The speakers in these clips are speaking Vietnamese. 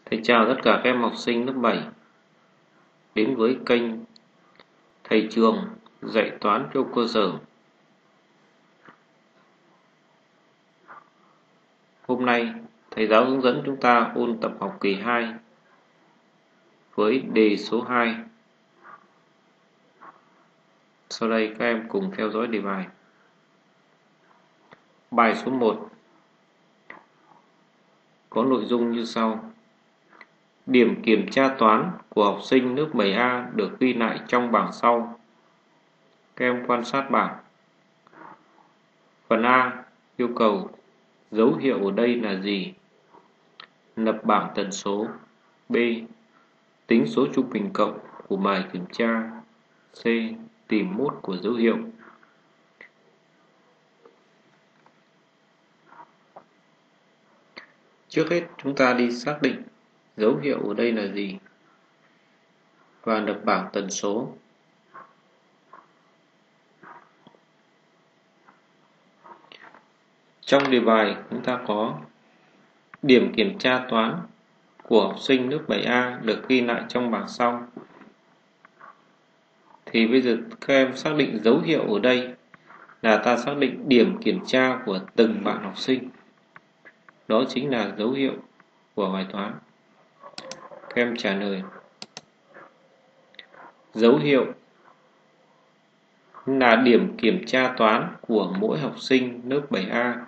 Thầy chào tất cả các em học sinh lớp 7 đến với kênh Thầy Trường dạy toán cho cơ sở. Hôm nay thầy giáo hướng dẫn chúng ta ôn tập học kỳ 2 với đề số 2. Sau đây các em cùng theo dõi đề bài. Bài số 1 có nội dung như sau. Điểm kiểm tra toán của học sinh lớp 7A được ghi lại trong bảng sau. Các em quan sát bảng. Phần A yêu cầu dấu hiệu ở đây là gì? Lập bảng tần số. B. Tính số trung bình cộng của bài kiểm tra. C. Tìm mốt của dấu hiệu. Trước hết chúng ta đi xác định dấu hiệu ở đây là gì và lập bảng tần số. Trong đề bài chúng ta có điểm kiểm tra toán của học sinh lớp 7A được ghi lại trong bảng sau. Thì bây giờ các em xác định dấu hiệu ở đây là ta xác định điểm kiểm tra của từng bạn học sinh. Đó chính là dấu hiệu của bài toán. Các em trả lời. Dấu hiệu là điểm kiểm tra toán của mỗi học sinh lớp 7A.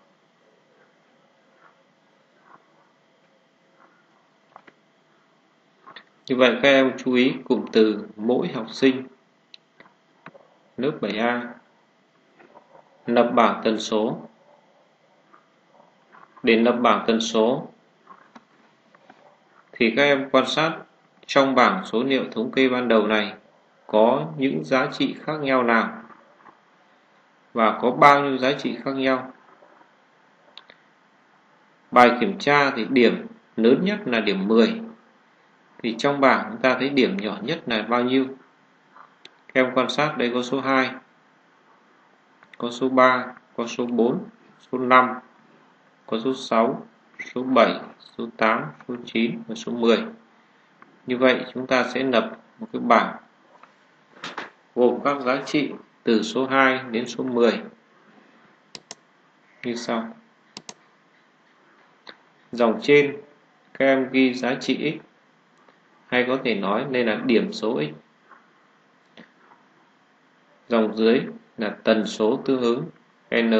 Như vậy các em chú ý cụm từ mỗi học sinh lớp 7A. Lập bảng tần số. Để lập bảng tần số thì các em quan sát trong bảng số liệu thống kê ban đầu này có những giá trị khác nhau nào và có bao nhiêu giá trị khác nhau. Bài kiểm tra thì điểm lớn nhất là điểm 10. Thì trong bảng chúng ta thấy điểm nhỏ nhất là bao nhiêu? Các em quan sát đây có số 2, có số 3, có số 4, số 5, có số 6, số 7, số 8, số 9 và số 10. Như vậy chúng ta sẽ lập một cái bảng gồm các giá trị từ số 2 đến số 10 như sau. Dòng trên các em ghi giá trị x, hay có thể nói đây là điểm số x. Dòng dưới là tần số tương ứng n.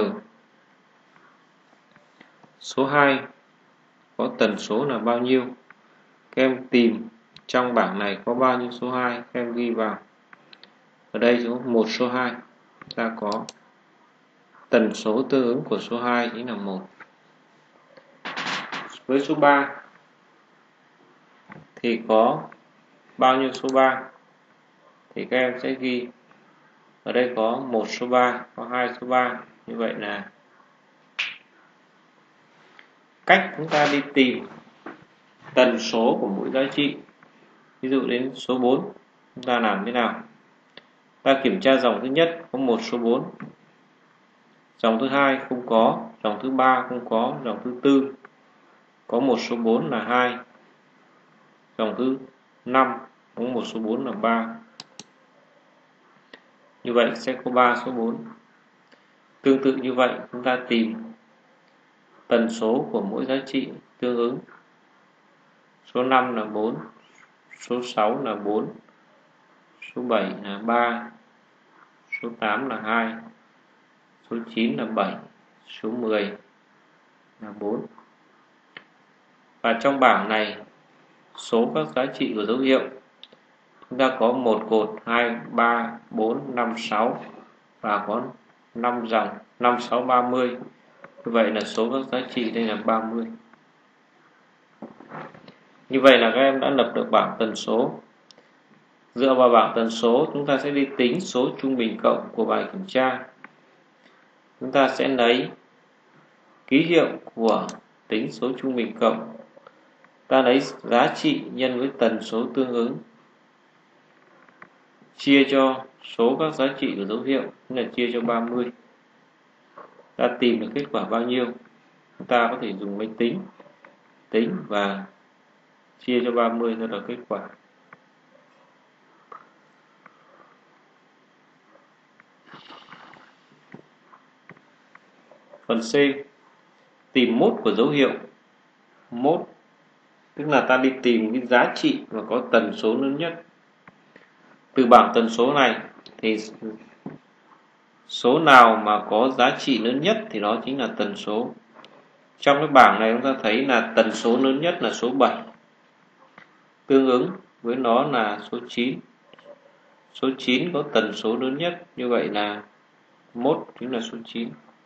Số 2 có tần số là bao nhiêu? Các em tìm trong bảng này có bao nhiêu số 2, các em ghi vào. Ở đây có một số 2, ta có tần số tương ứng của số 2 chính là 1. Với số 3 thì có bao nhiêu số 3? Thì các em sẽ ghi ở đây có một số 3, có 2 số 3. Như vậy là cách chúng ta đi tìm tần số của mỗi giá trị. Ví dụ đến số 4 chúng ta làm thế nào? Ta kiểm tra dòng thứ nhất có một số 4, dòng thứ hai không có, dòng thứ ba không có, dòng thứ tư có một số 4 là 2, dòng thứ 5 có một số 4 là 3. Như vậy sẽ có 3 số 4. Tương tự như vậy chúng ta tìm tần số của mỗi giá trị tương ứng. Số 5 là 4, số 6 là 4, số 7 là 3, số 8 là 2, số 9 là 7, số 10 là 4. Và trong bảng này số các giá trị của dấu hiệu chúng ta có một cột 2, 3, 4, 5, 6 và có 5 dòng 5, 6, 30. Như vậy là số các giá trị đây là 30. Như vậy là các em đã lập được bảng tần số. Dựa vào bảng tần số chúng ta sẽ đi tính số trung bình cộng của bài kiểm tra. Chúng ta sẽ lấy ký hiệu của tính số trung bình cộng. Ta lấy giá trị nhân với tần số tương ứng chia cho số các giá trị của dấu hiệu, là chia cho 30. Ta tìm được kết quả bao nhiêu? Chúng ta có thể dùng máy tính tính và chia cho 30 ra là kết quả. Phần C, tìm mốt của dấu hiệu. Mốt tức là ta đi tìm cái giá trị mà có tần số lớn nhất. Từ bảng tần số này thì số nào mà có giá trị lớn nhất thì đó chính là tần số. Trong cái bảng này chúng ta thấy là tần số lớn nhất là số 7. Tương ứng với nó là số 9. Số 9 có tần số lớn nhất, như vậy là mốt chính là số 9.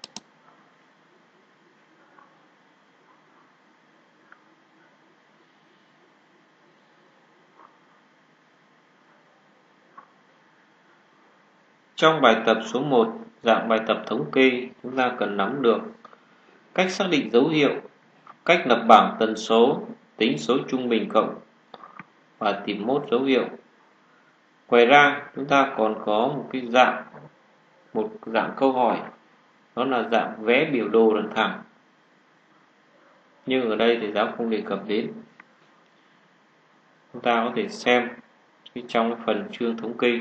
Trong bài tập số 1, dạng bài tập thống kê, chúng ta cần nắm được cách xác định dấu hiệu, cách lập bảng tần số, tính số trung bình cộng và tìm mốt dấu hiệu. Ngoài ra, chúng ta còn có một dạng câu hỏi, đó là dạng vẽ biểu đồ lần thẳng. Nhưng ở đây thầy giáo không đề cập đến. Chúng ta có thể xem trong phần chương thống kê.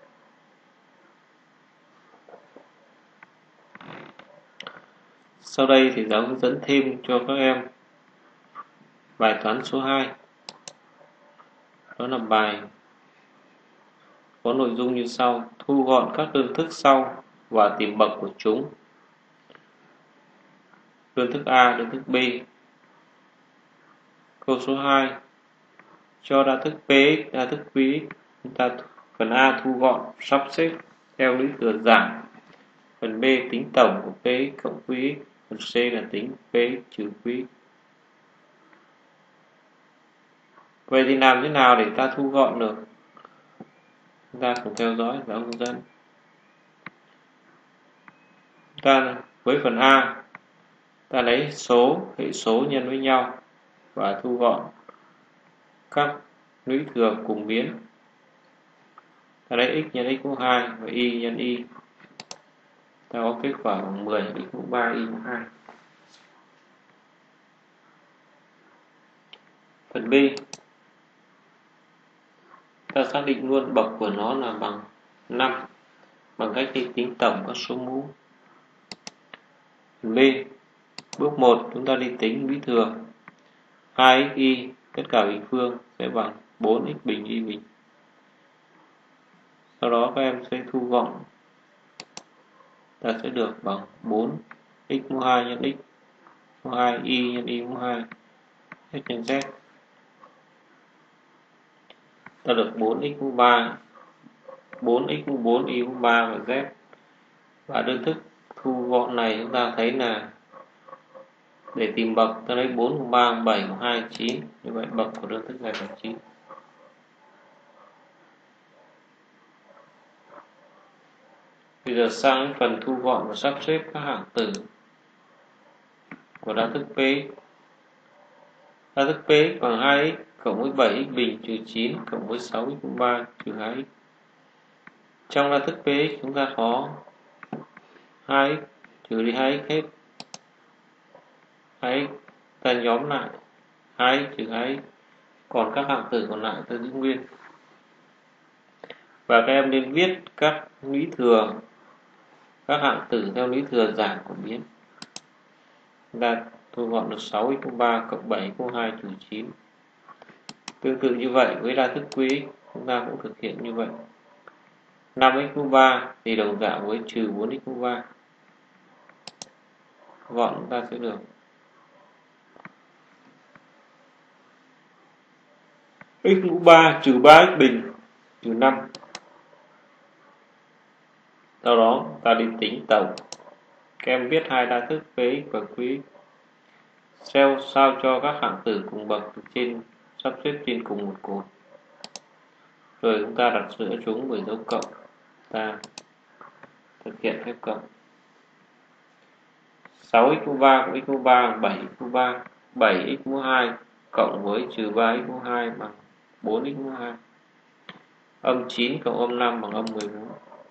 Sau đây thầy giáo hướng dẫn thêm cho các em bài toán số 2. Đó là bài có nội dung như sau: thu gọn các đơn thức sau và tìm bậc của chúng. Đơn thức A, đơn thức B. Câu số 2, cho đa thức Px, đa thức Qx. Chúng ta phần A thu gọn sắp xếp theo lũy thừa giảm. Phần B tính tổng của Px cộng Qx. Phần C là tính Px trừ Qx. Vậy thì làm thế nào để ta thu gọn được? Chúng ta cùng theo dõi giáo hướng dẫn. Ta với phần A, ta lấy hệ số nhân với nhau và thu gọn các lũy thừa cùng biến. Ta lấy x nhân x mũ 2 và y nhân y. Ta có kết quả bằng 10 x mũ 3 y mũ 2. Phần B, ta xác định luôn bậc của nó là bằng 5 bằng cách đi tính tổng các số mũ. Phần B, bước 1 chúng ta đi tính lũy thừa 2xy tất cả bình phương sẽ bằng 4x bình y bình. Sau đó các em sẽ thu gọn, ta sẽ được bằng 4x mũ 2 nhân x mũ 2 y nhân y mũ 2 x nhân z. Ta được 4x mũ 3, 4x mũ 4 y mũ 3 và z. Và đơn thức thu gọn này chúng ta thấy là để tìm bậc, ta lấy 4 mũ 3 mũ 7 mũ 2 9. Như vậy bậc của đơn thức này là 9. Bây giờ sang phần thu gọn và sắp xếp các hạng tử của đa thức P. Đa thức P bằng 2x cộng với 7x bình trừ 9 cộng với 6x mũ 3 trừ 2x. Trong đa thức P chúng ta có 2x trừ đi 2x hết. 2x ta nhóm lại 2x trừ 2x, còn các hạng tử còn lại ta giữ nguyên. Và các em nên viết các lũy thừa, các hạng tử theo lũy thừa giảm của biến. Chúng ta thu gọn được 6x mũ 3 cộng 7x mũ 2 trừ 9. Tương tự như vậy với đa thức Qx chúng ta cũng thực hiện như vậy. 5x mũ 3 thì đồng dạng với trừ 4x mũ 3. Gọn chúng ta sẽ được x mũ 3 trừ 3x bình trừ 5. Sau đó ta đi tính tổng. Các em viết hai đa thức Px và Qx sao cho các hạng tử cùng bậc trên sắp xếp trên cùng một cột. Rồi chúng ta đặt giữa chúng với dấu cộng. Ta thực hiện phép cộng. 6x mũ 3 cộng x mũ 3 bằng 7x mũ 3. 7x mũ 2 cộng với trừ 3x mũ 2 bằng 4x mũ 2. Âm 9 cộng âm 5 bằng âm 14.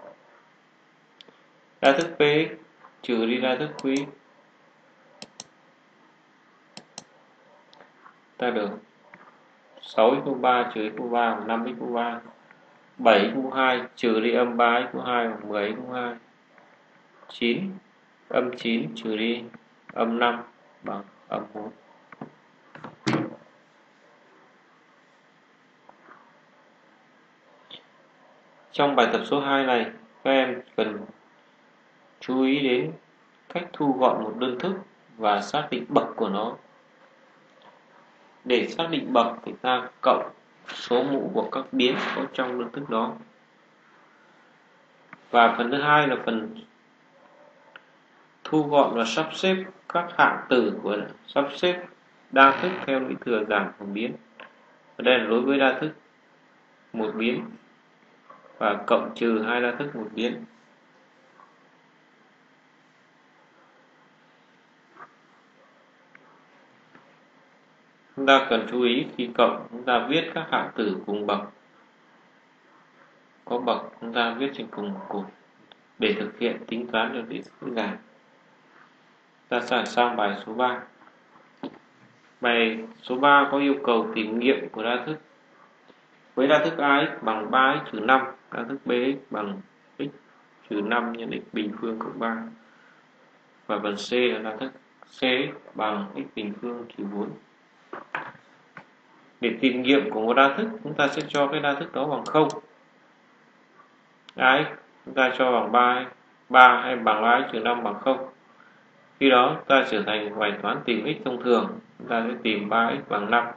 Đa thức Px trừ đi đa thức Qx, ta được 6x mũ 3 trừ x mũ 3bằng 5x mũ 3. 7x mũ 2 trừ đi âm 3x mũ 2 bằng 10x mũ 2. 9 âm 9 trừ đi âm 5 bằng âm 4. Trong bài tập số 2 này, các em cần chú ý đến cách thu gọn một đơn thức và xác định bậc của nó. Để xác định bậc thì ta cộng số mũ của các biến có trong đơn thức đó. Và phần thứ hai là phần thu gọn và sắp xếp các hạng tử của sắp xếp đa thức theo lũy thừa giảm của biến. Ở đây là đối với đa thức một biến và cộng trừ hai đa thức một biến. Chúng ta cần chú ý khi cộng, chúng ta viết các hạng tử cùng bậc. Có bậc chúng ta viết trên cùng một cột để thực hiện tính toán cho dễ dàng. Ta sẽ sang bài số 3. Bài số 3 có yêu cầu tìm nghiệm của đa thức. Với đa thức ax bằng 3x trừ 5, đa thức bx bằng x trừ 5 nhân x bình phương cộng 3. Và phần C là đa thức cx bằng x bình phương trừ 4. Để tìm nghiệm của một đa thức, chúng ta sẽ cho cái đa thức đó bằng 0. Ax chúng ta cho bằng 3 hay bằng 3x trừ 5 bằng 0. Khi đó ta trở thành bài toán tìm x thông thường, chúng ta sẽ tìm 3x bằng 5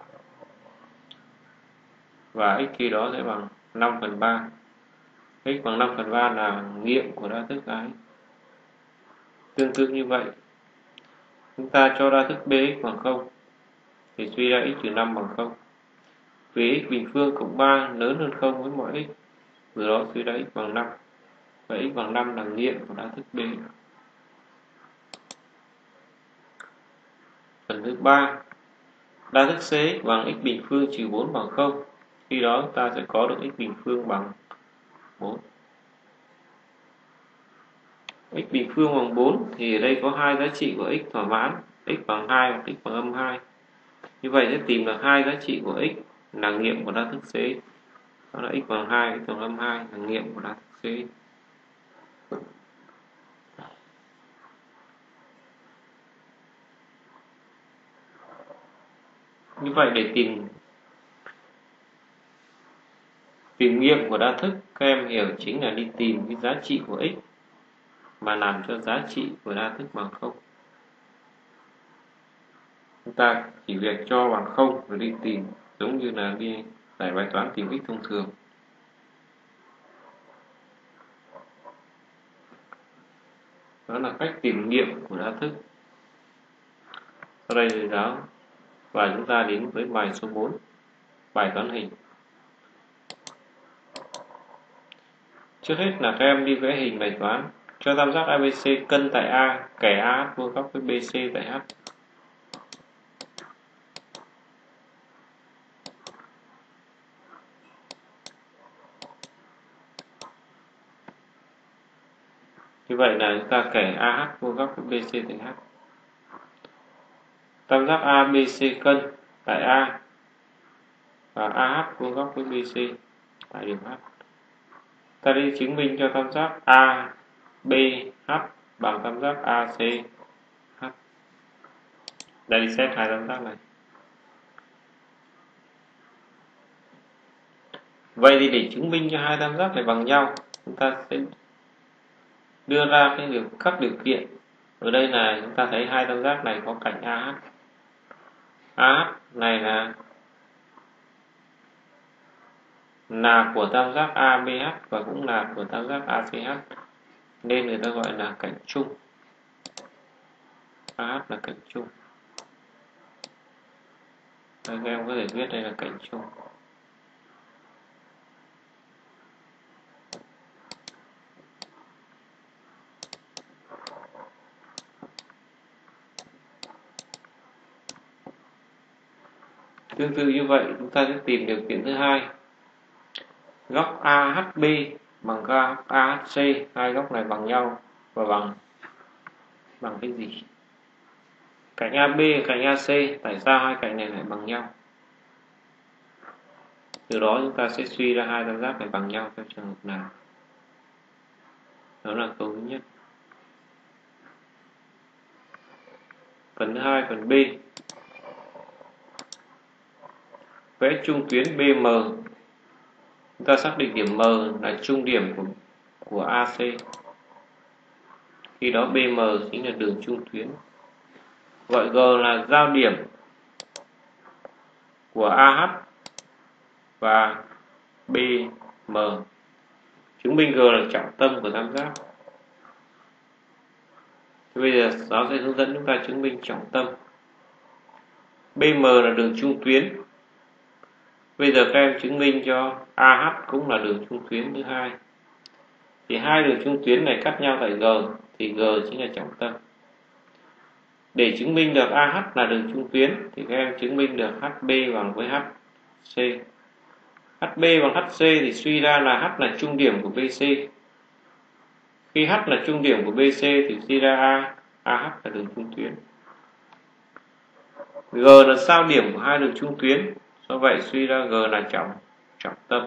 và x khi đó sẽ bằng 5/3. X bằng 5/3 là nghiệm của đa thức ax. Tương tự như vậy, chúng ta cho đa thức bx bằng 0 thì suy ra x trừ 5 bằng 0. Vì x bình phương cộng 3 lớn hơn 0 với mọi x, từ đó suy ra x bằng 5. Và x bằng 5 là nghiệm của đa thức b. Phần thứ 3, đa thức cx bằng x bình phương trừ 4 bằng 0. Khi đó ta sẽ có được x bình phương bằng 4. X bình phương bằng 4 thì ở đây có hai giá trị của x thỏa mãn, x bằng 2 hoặc x bằng âm 2. Như vậy sẽ tìm được hai giá trị của x là nghiệm của đa thức cx. Đó là x bằng 2, x bằng âm 2 là nghiệm của đa thức cx. Như vậy để tìm nghiệm của đa thức, các em hiểu chính là đi tìm cái giá trị của x mà làm cho giá trị của đa thức bằng 0. Chúng ta chỉ việc cho bằng 0 rồi đi tìm, giống như là đi giải bài toán tìm x thông thường. Đó là cách tìm nghiệm của đa thức. Sau đây thầy giáo và chúng ta đến với bài số 4, bài toán hình. Trước hết là các em đi vẽ hình bài toán cho tam giác ABC cân tại A, kẻ AH vuông góc với BC tại H. Như vậy là chúng ta kẻ AH vuông góc với BC tại H. Tam giác ABC cân tại A và AH vuông góc với BC tại điểm H. Ta đi chứng minh cho tam giác ABH bằng tam giác ACH. Đây đi xét hai tam giác này. Vậy thì để chứng minh cho hai tam giác này bằng nhau, chúng ta sẽ đưa ra các điều kiện. Ở đây là chúng ta thấy hai tam giác này có cạnh AH. AH này là của tam giác ABH và cũng là của tam giác ACH, nên người ta gọi là cạnh chung. AH là cạnh chung. Đây, các em có thể viết đây là cạnh chung. Tương tự như vậy, chúng ta sẽ tìm điều kiện thứ hai. Góc AHB bằng góc AHC, hai góc này bằng nhau và bằng cái gì? Cạnh AB và cạnh AC, tại sao hai cạnh này lại bằng nhau? Từ đó chúng ta sẽ suy ra hai tam giác này bằng nhau trong trường hợp nào. Đó là câu thứ nhất. Phần thứ hai, phần B. Vẽ trung tuyến BM. Chúng ta xác định điểm M là trung điểm của AC. Khi đó BM chính là đường trung tuyến. Gọi G là giao điểm của AH và BM. Chứng minh G là trọng tâm của tam giác. Thì bây giờ giáo sẽ hướng dẫn chúng ta chứng minh trọng tâm. BM là đường trung tuyến. Bây giờ các em chứng minh cho AH cũng là đường trung tuyến thứ hai. Thì hai đường trung tuyến này cắt nhau tại G thì G chính là trọng tâm. Để chứng minh được AH là đường trung tuyến thì các em chứng minh được HB bằng với HC. HB bằng HC thì suy ra là H là trung điểm của BC. Khi H là trung điểm của BC thì suy ra AH là đường trung tuyến. G là giao điểm của hai đường trung tuyến, do vậy suy ra G là trọng tâm.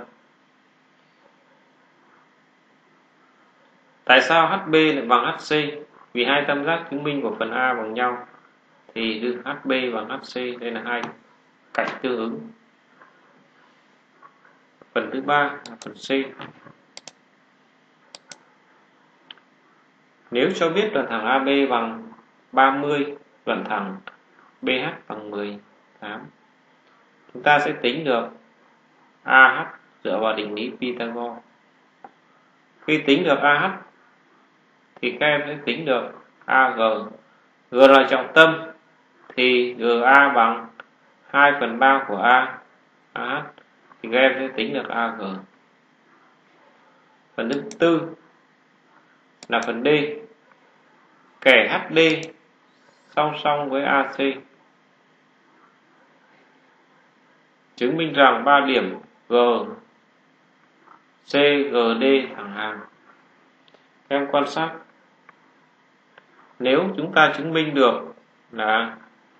Tại sao HB lại bằng HC? Vì hai tam giác chứng minh của phần A bằng nhau thì đường HB bằng HC, đây là hai cạnh tương ứng. Phần thứ ba là phần C. Nếu cho biết đoạn thẳng AB bằng 30, đoạn thẳng BH bằng 18, chúng ta sẽ tính được AH dựa vào định lý Pythagore. Khi tính được AH thì các em sẽ tính được AG. G là trọng tâm thì GA bằng 2/3 của AH thì các em sẽ tính được AG. Phần thứ tư là phần D. Kẻ HD song song với AC. Chứng minh rằng ba điểm G, C, GD thẳng hàng. Các em quan sát. Nếu chúng ta chứng minh được là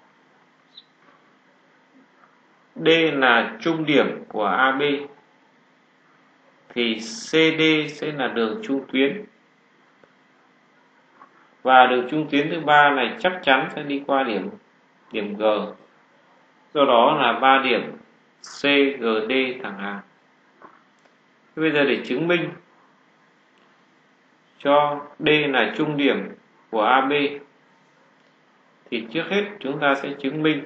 D là trung điểm của AB thì CD sẽ là đường trung tuyến. Và đường trung tuyến thứ ba này chắc chắn sẽ đi qua điểm G. Do đó là ba điểm CGD thẳng hàng. Bây giờ để chứng minh cho D là trung điểm của AB thì trước hết chúng ta sẽ chứng minh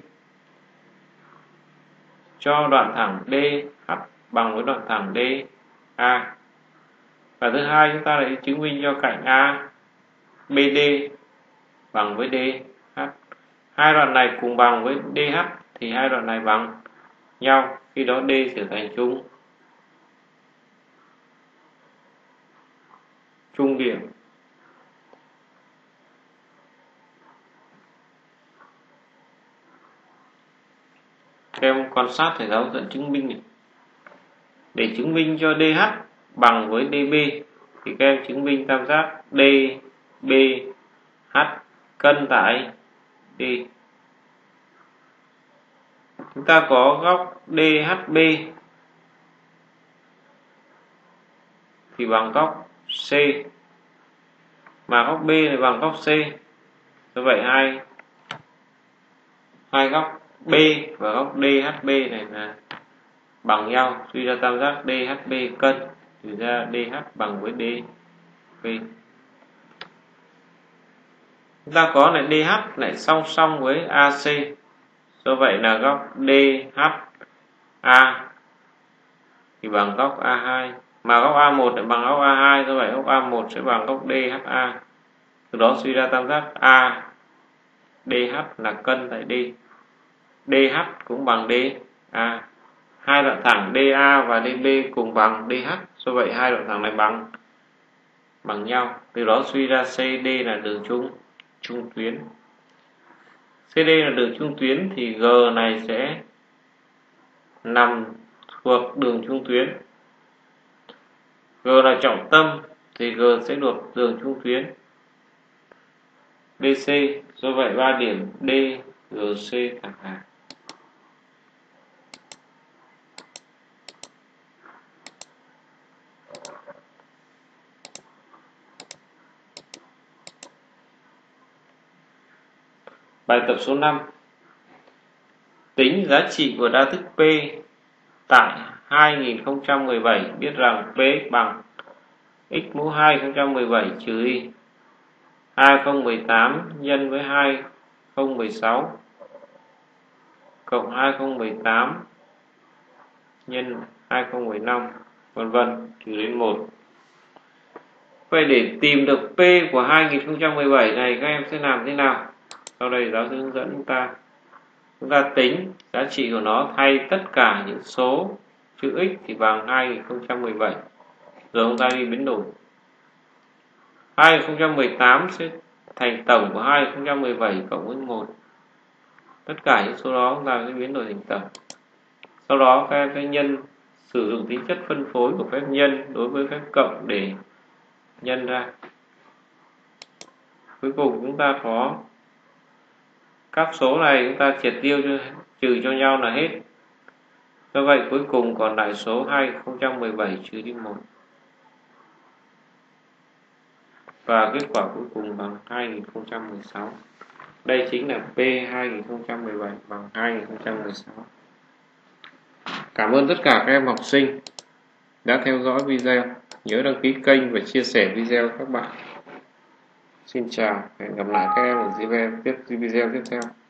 cho đoạn thẳng DH bằng với đoạn thẳng DA. Và thứ hai chúng ta lại chứng minh cho cạnh ABD bằng với DH. Hai đoạn này cùng bằng với DH thì hai đoạn này bằng nhau, khi đó D trở thành trung điểm. Các em quan sát thầy giáo dẫn chứng minh này. Để chứng minh cho DH bằng với DB thì các em chứng minh tam giác DBH cân tại D. Chúng ta có góc DHB thì bằng góc C, mà góc B này bằng góc C. Do vậy hai góc B và góc DHB này là bằng nhau, suy ra tam giác DHB cân thì ra DH bằng với DB. Chúng ta có lại DH lại song song với AC, do vậy là góc DHA thì bằng góc A2, mà góc A1 lại bằng góc A2, do vậy góc A1 sẽ bằng góc DHA. Từ đó suy ra tam giác ADH là cân tại D. DH cũng bằng DA. Hai đoạn thẳng DA và DB cùng bằng DH, do vậy hai đoạn thẳng này bằng nhau. Từ đó suy ra CD là đường trung tuyến. CD là đường trung tuyến thì G này sẽ nằm thuộc đường trung tuyến. G là trọng tâm thì G sẽ thuộc đường trung tuyến BC, do vậy ba điểm D, GC thẳng hàng. Bài tập số 5. Tính giá trị của đa thức P tại 2017, biết rằng P bằng x mũ 2017 trừ y 2018 nhân với 2016 cộng 2018 nhân 2015 vân vân trừ đến 1. Vậy để tìm được P của 2017 này các em sẽ làm thế nào? Sau đây giáo sư hướng dẫn chúng ta tính giá trị của nó thay tất cả những số chữ x thì bằng 2017. Giờ chúng ta đi biến đổi. 2018 sẽ thành tổng của 2017 cộng với 1. Tất cả những số đó chúng ta sẽ biến đổi thành tổng. Sau đó các em sẽ nhân sử dụng tính chất phân phối của phép nhân đối với phép cộng để nhân ra. Cuối cùng chúng ta có các số này chúng ta triệt tiêu trừ cho nhau là hết. Do vậy cuối cùng còn lại số 2017 trừ đi 1. Và kết quả cuối cùng bằng 2016. Đây chính là P 2017 bằng 2016. Cảm ơn tất cả các em học sinh đã theo dõi video. Nhớ đăng ký kênh và chia sẻ video các bạn. Xin chào, hẹn gặp lại các em ở video tiếp theo.